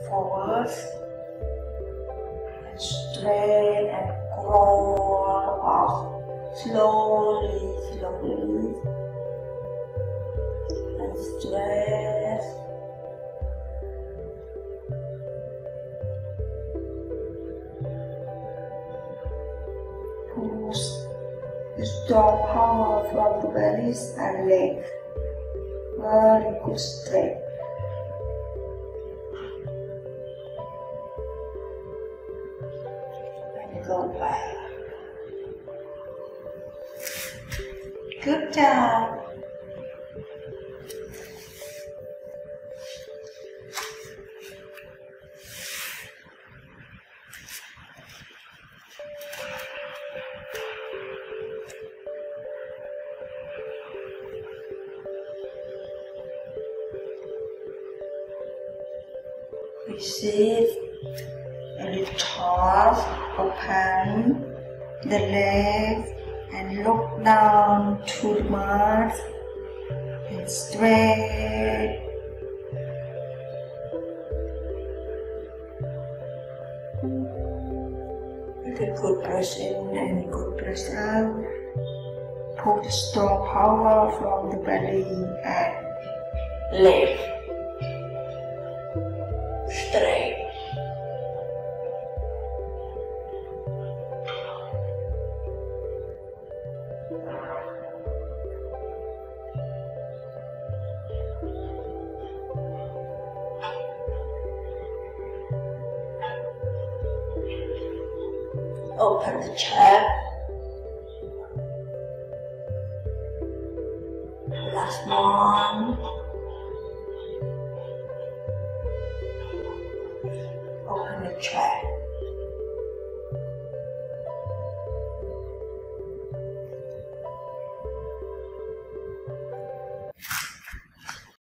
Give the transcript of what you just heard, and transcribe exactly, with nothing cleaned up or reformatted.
forward and straight and roll off slowly, slowly and straight. Push the strong power from the bellies and legs. Very good straight. And go back. Good job. Receive and toss, open the legs and look down to the mat and straight. With a good press in and good press out. Put the strong power from the belly and leg. Straight. Open the chest. Last one. Open the chest.